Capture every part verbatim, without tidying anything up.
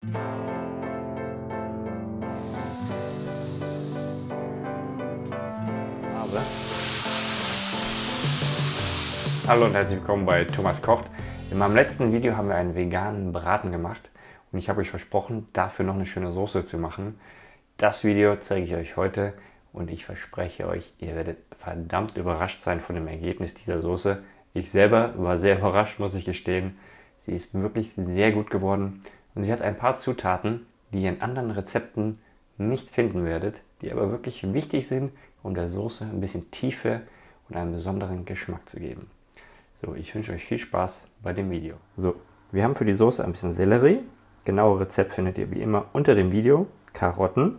habe. Hallo und herzlich willkommen bei Thomas Kocht. In meinem letzten Video haben wir einen veganen Braten gemacht und ich habe euch versprochen, dafür noch eine schöne Soße zu machen. Das Video zeige ich euch heute und ich verspreche euch, ihr werdet verdammt überrascht sein von dem Ergebnis dieser Soße. Ich selber war sehr überrascht, muss ich gestehen. Sie ist wirklich sehr gut geworden und sie hat ein paar Zutaten, die ihr in anderen Rezepten nicht finden werdet, die aber wirklich wichtig sind, um der Soße ein bisschen Tiefe und einen besonderen Geschmack zu geben. So, ich wünsche euch viel Spaß bei dem Video. So, wir haben für die Soße ein bisschen Sellerie. Genaue Rezept findet ihr wie immer unter dem Video. Karotten,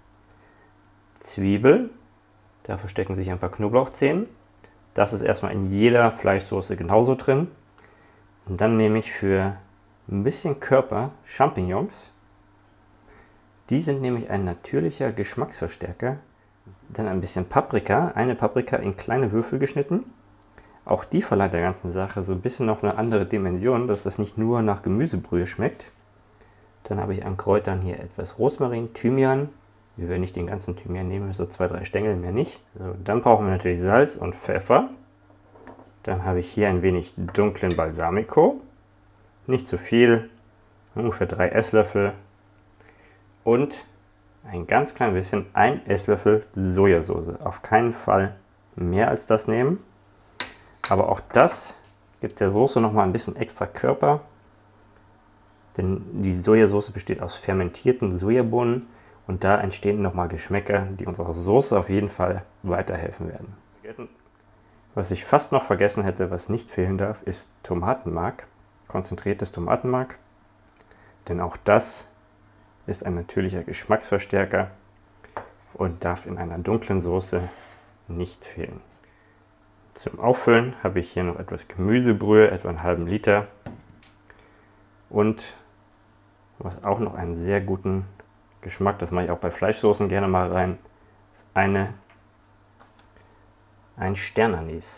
Zwiebel, da verstecken sich ein paar Knoblauchzehen. Das ist erstmal in jeder Fleischsoße genauso drin. Und dann nehme ich für ein bisschen Körper Champignons. Die sind nämlich ein natürlicher Geschmacksverstärker. Dann ein bisschen Paprika, eine Paprika in kleine Würfel geschnitten. Auch die verleiht der ganzen Sache so ein bisschen noch eine andere Dimension, dass das nicht nur nach Gemüsebrühe schmeckt. Dann habe ich an Kräutern hier etwas Rosmarin, Thymian. Wir werden nicht den ganzen Thymian nehmen, so zwei, drei Stängel, mehr nicht. So, dann brauchen wir natürlich Salz und Pfeffer. Dann habe ich hier ein wenig dunklen Balsamico. Nicht zu viel, ungefähr drei Esslöffel. Und ein ganz klein bisschen, ein Esslöffel Sojasauce. Auf keinen Fall mehr als das nehmen. Aber auch das gibt der Soße nochmal ein bisschen extra Körper. Denn die Sojasauce besteht aus fermentierten Sojabohnen. Und da entstehen nochmal Geschmäcker, die unserer Soße auf jeden Fall weiterhelfen werden. Was ich fast noch vergessen hätte, was nicht fehlen darf, ist Tomatenmark. Konzentriertes Tomatenmark. Denn auch das ist ein natürlicher Geschmacksverstärker und darf in einer dunklen Soße nicht fehlen. Zum Auffüllen habe ich hier noch etwas Gemüsebrühe, etwa einen halben Liter. Und was auch noch einen sehr guten Geschmack, das mache ich auch bei Fleischsoßen gerne mal rein, ist eine, ein Sternanis.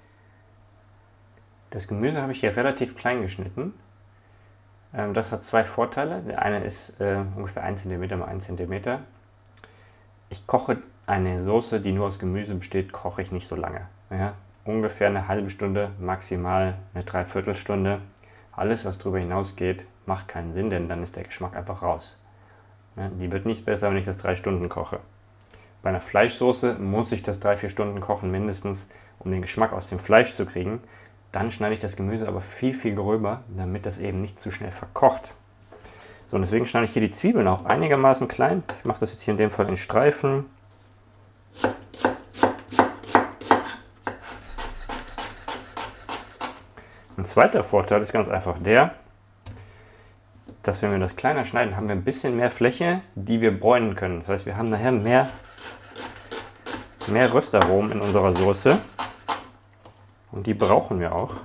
Das Gemüse habe ich hier relativ klein geschnitten. Das hat zwei Vorteile. Der eine ist äh, ungefähr ein Zentimeter mal ein Zentimeter. Ich koche eine Soße, die nur aus Gemüse besteht, koche ich nicht so lange. Ja, ungefähr eine halbe Stunde, maximal eine Dreiviertelstunde. Alles, was darüber hinausgeht, macht keinen Sinn, denn dann ist der Geschmack einfach raus. Ja, die wird nicht besser, wenn ich das drei Stunden koche. Bei einer Fleischsoße muss ich das drei, vier Stunden kochen mindestens, um den Geschmack aus dem Fleisch zu kriegen. Dann schneide ich das Gemüse aber viel, viel gröber, damit das eben nicht zu schnell verkocht. So, und deswegen schneide ich hier die Zwiebeln auch einigermaßen klein. Ich mache das jetzt hier in dem Fall in Streifen. Ein zweiter Vorteil ist ganz einfach der, dass wenn wir das kleiner schneiden, haben wir ein bisschen mehr Fläche, die wir bräunen können. Das heißt, wir haben nachher mehr, mehr Röstaromen in unserer Soße. Und die brauchen wir auch.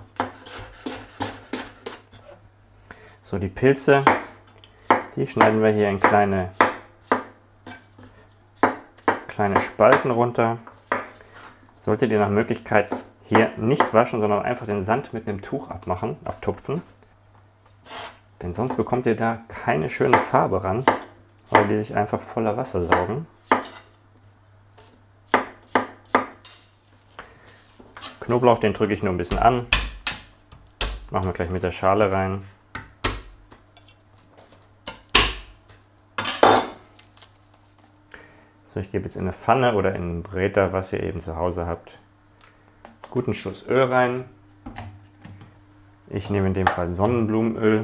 So, die Pilze, die schneiden wir hier in kleine, kleine Spalten runter. Solltet ihr nach Möglichkeit hier nicht waschen, sondern einfach den Sand mit einem Tuch abmachen, abtupfen. Denn sonst bekommt ihr da keine schöne Farbe ran, weil die sich einfach voller Wasser saugen. Knoblauch, den drücke ich nur ein bisschen an. Machen wir gleich mit der Schale rein. So, ich gebe jetzt in eine Pfanne oder in einen Bräter, was ihr eben zu Hause habt, guten Schuss Öl rein. Ich nehme in dem Fall Sonnenblumenöl.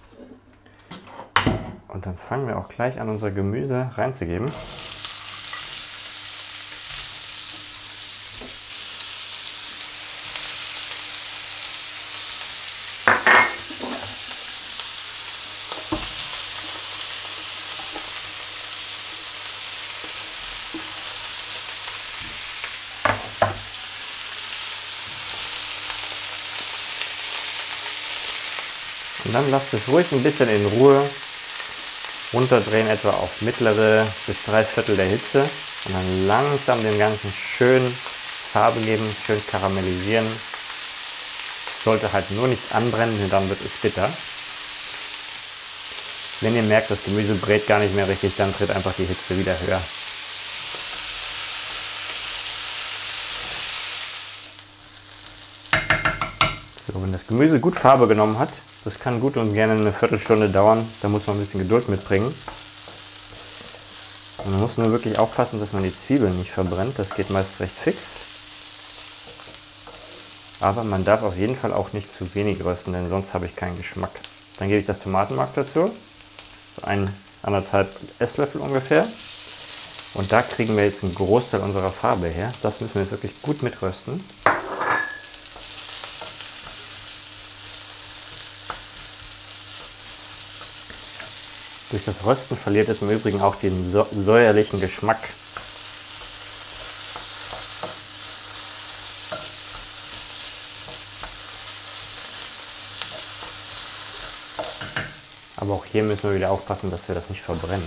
Und dann fangen wir auch gleich an, unser Gemüse reinzugeben. Und dann lasst es ruhig ein bisschen in Ruhe runterdrehen, etwa auf mittlere bis drei Viertel der Hitze. Und dann langsam dem Ganzen schön Farbe geben, schön karamellisieren. Es sollte halt nur nicht anbrennen, denn dann wird es bitter. Wenn ihr merkt, das Gemüse brät gar nicht mehr richtig, dann tritt einfach die Hitze wieder höher. So, wenn das Gemüse gut Farbe genommen hat, das kann gut und gerne eine Viertelstunde dauern, da muss man ein bisschen Geduld mitbringen. Und man muss nur wirklich aufpassen, dass man die Zwiebeln nicht verbrennt, das geht meist recht fix. Aber man darf auf jeden Fall auch nicht zu wenig rösten, denn sonst habe ich keinen Geschmack. Dann gebe ich das Tomatenmark dazu, so ein, anderthalb Esslöffel ungefähr. Und da kriegen wir jetzt einen Großteil unserer Farbe her. Das müssen wir jetzt wirklich gut mitrösten. Durch das Rösten verliert es im Übrigen auch den säuerlichen Geschmack. Aber auch hier müssen wir wieder aufpassen, dass wir das nicht verbrennen.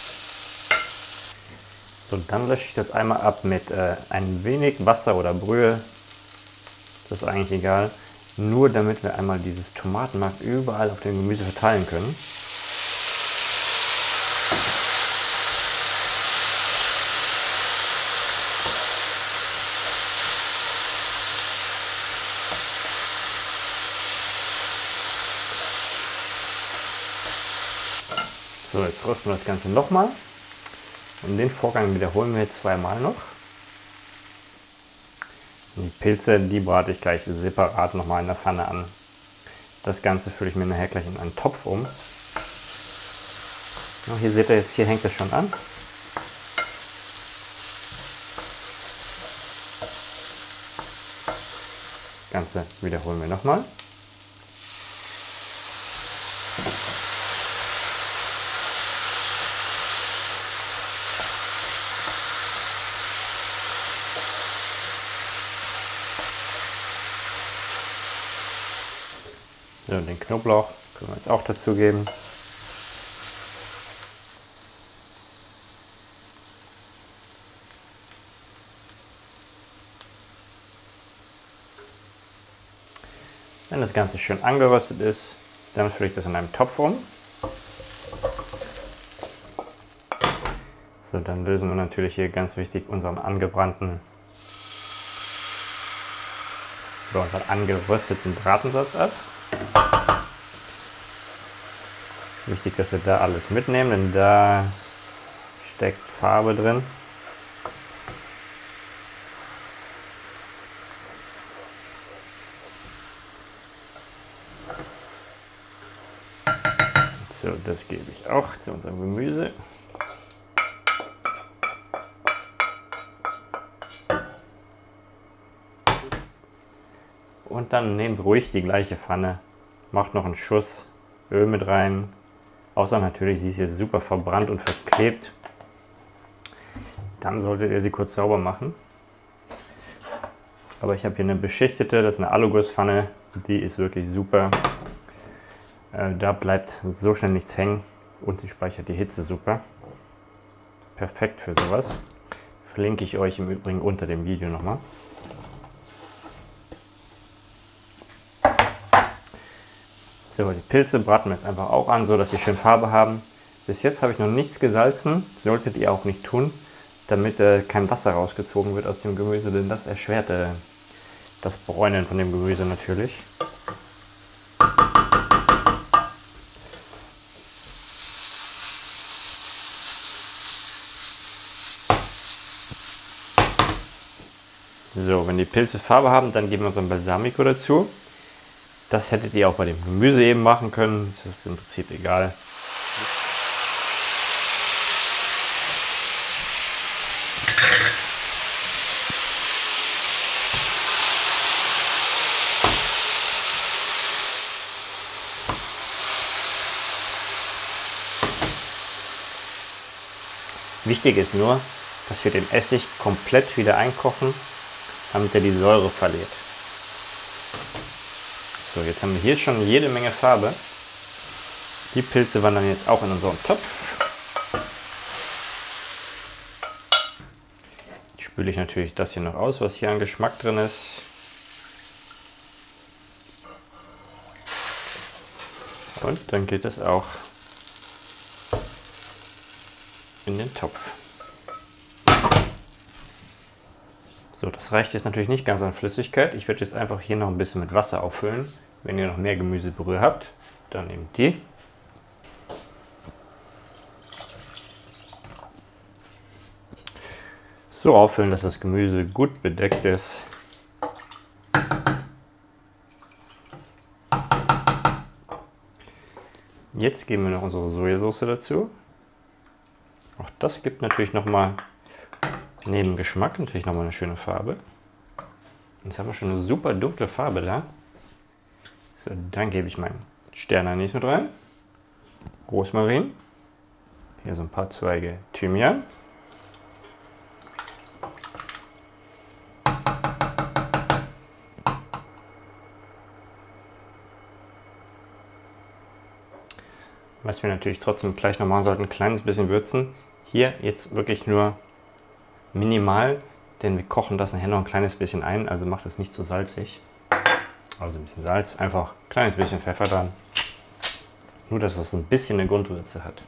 So, dann lösche ich das einmal ab mit äh, ein wenig Wasser oder Brühe. Das ist eigentlich egal. Nur damit wir einmal dieses Tomatenmark überall auf dem Gemüse verteilen können. So, jetzt rösten wir das Ganze nochmal. Und den Vorgang wiederholen wir jetzt zweimal noch. Die Pilze, die brate ich gleich separat nochmal in der Pfanne an. Das Ganze fülle ich mir nachher gleich in einen Topf um. Und hier seht ihr jetzt, hier hängt es schon an. Das Ganze wiederholen wir nochmal. So, den Knoblauch können wir jetzt auch dazu geben. Wenn das Ganze schön angeröstet ist, dann fülle ich das in einem Topf um. So, dann lösen wir natürlich hier ganz wichtig unseren angebrannten oder unseren angerösteten Bratensatz ab. Wichtig, dass wir da alles mitnehmen, denn da steckt Farbe drin. So, das gebe ich auch zu unserem Gemüse. Und dann nehmt ruhig die gleiche Pfanne, macht noch einen Schuss Öl mit rein. Außer natürlich, sie ist jetzt super verbrannt und verklebt. Dann solltet ihr sie kurz sauber machen. Aber ich habe hier eine beschichtete, das ist eine Alugusspfanne, die ist wirklich super. Äh, da bleibt so schnell nichts hängen und sie speichert die Hitze super. Perfekt für sowas. Verlinke ich euch im Übrigen unter dem Video nochmal. So, die Pilze braten wir jetzt einfach auch an, so dass sie schön Farbe haben. Bis jetzt habe ich noch nichts gesalzen, solltet ihr auch nicht tun, damit äh, kein Wasser rausgezogen wird aus dem Gemüse, denn das erschwert äh, das Bräunen von dem Gemüse natürlich. So, wenn die Pilze Farbe haben, dann geben wir unseren Balsamico dazu. Das hättet ihr auch bei dem Gemüse eben machen können, das ist im Prinzip egal. Wichtig ist nur, dass wir den Essig komplett wieder einkochen, damit er die Säure verliert. So, jetzt haben wir hier schon jede Menge Farbe. Die Pilze wandern jetzt auch in unseren Topf. Jetzt spüle ich natürlich das hier noch aus, was hier an Geschmack drin ist. Und dann geht es auch in den Topf. So, das reicht jetzt natürlich nicht ganz an Flüssigkeit. Ich werde jetzt einfach hier noch ein bisschen mit Wasser auffüllen. Wenn ihr noch mehr Gemüsebrühe habt, dann nehmt die. So auffüllen, dass das Gemüse gut bedeckt ist. Jetzt geben wir noch unsere Sojasauce dazu. Auch das gibt natürlich nochmal neben Geschmack natürlich nochmal eine schöne Farbe. Jetzt haben wir schon eine super dunkle Farbe da. So, dann gebe ich meinen Sternanis mit rein. Rosmarin. Hier so ein paar Zweige Thymian. Was wir natürlich trotzdem gleich noch machen sollten, ein kleines bisschen würzen. Hier jetzt wirklich nur minimal, denn wir kochen das nachher noch ein kleines bisschen ein, also macht es nicht zu salzig. Also ein bisschen Salz, einfach ein kleines bisschen Pfeffer dran. Nur, dass es ein bisschen eine Grundwürze hat.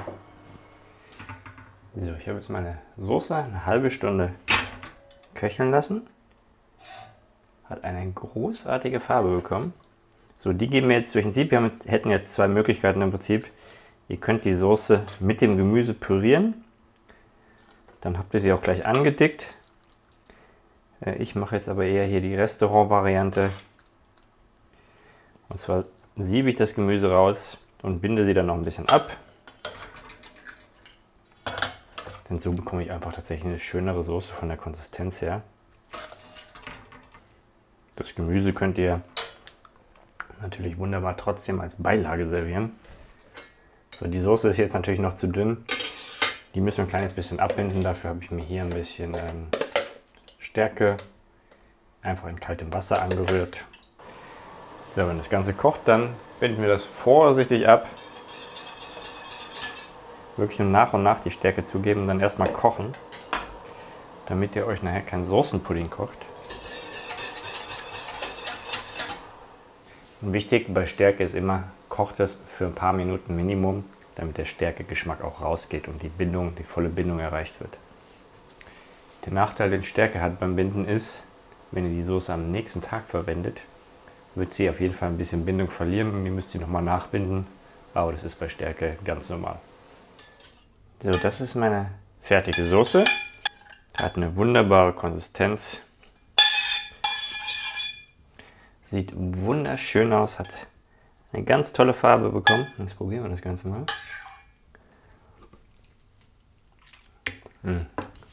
So, ich habe jetzt meine Soße eine halbe Stunde köcheln lassen. Hat eine großartige Farbe bekommen. So, die geben wir jetzt durch ein Sieb. Wir haben jetzt, hätten jetzt zwei Möglichkeiten im Prinzip. Ihr könnt die Soße mit dem Gemüse pürieren. Dann habt ihr sie auch gleich angedickt. Ich mache jetzt aber eher hier die Restaurant-Variante. Und zwar siebe ich das Gemüse raus und binde sie dann noch ein bisschen ab. Denn so bekomme ich einfach tatsächlich eine schönere Soße von der Konsistenz her. Das Gemüse könnt ihr natürlich wunderbar trotzdem als Beilage servieren. So, die Soße ist jetzt natürlich noch zu dünn. Die müssen wir ein kleines bisschen abbinden. Dafür habe ich mir hier ein bisschen ähm, Stärke einfach in kaltem Wasser angerührt. So, wenn das Ganze kocht, dann binden wir das vorsichtig ab. Wirklich nur nach und nach die Stärke zugeben und dann erstmal kochen, damit ihr euch nachher keinen Soßenpudding kocht. Und wichtig bei Stärke ist immer, kocht es für ein paar Minuten Minimum, damit der Stärkegeschmack auch rausgeht und die Bindung, die volle Bindung erreicht wird. Der Nachteil, den Stärke hat beim Binden ist, wenn ihr die Soße am nächsten Tag verwendet, wird sie auf jeden Fall ein bisschen Bindung verlieren und ihr müsst sie nochmal nachbinden, aber das ist bei Stärke ganz normal. So, das ist meine fertige Soße. Hat eine wunderbare Konsistenz. Sieht wunderschön aus, hat eine ganz tolle Farbe bekommen. Jetzt probieren wir das Ganze mal. Mmh.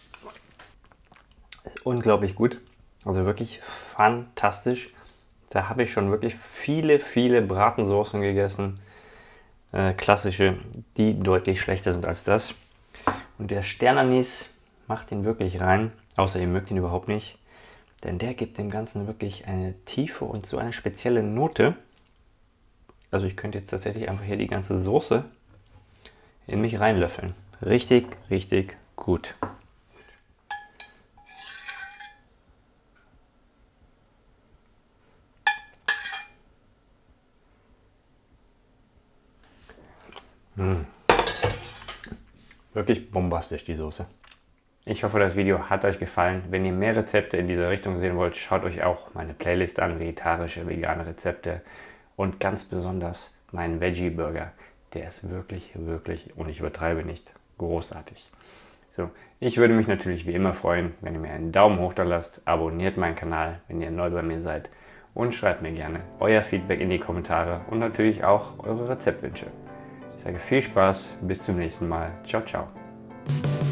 Unglaublich gut, also wirklich fantastisch. Da habe ich schon wirklich viele, viele Bratensoßen gegessen. Äh, klassische, die deutlich schlechter sind als das. Und der Sternanis macht ihn wirklich rein, außer ihr mögt ihn überhaupt nicht. Denn der gibt dem Ganzen wirklich eine Tiefe und so eine spezielle Note. Also ich könnte jetzt tatsächlich einfach hier die ganze Soße in mich reinlöffeln. Richtig, richtig gut. Mmh. Wirklich bombastisch die Soße. Ich hoffe, das Video hat euch gefallen. Wenn ihr mehr Rezepte in dieser Richtung sehen wollt, schaut euch auch meine Playlist an, vegetarische, vegane Rezepte und ganz besonders meinen Veggie Burger. Der ist wirklich, wirklich, und ich übertreibe nicht, großartig. So, ich würde mich natürlich wie immer freuen, wenn ihr mir einen Daumen hoch da lasst, abonniert meinen Kanal, wenn ihr neu bei mir seid und schreibt mir gerne euer Feedback in die Kommentare und natürlich auch eure Rezeptwünsche. Ich sage viel Spaß, bis zum nächsten Mal. Ciao, ciao.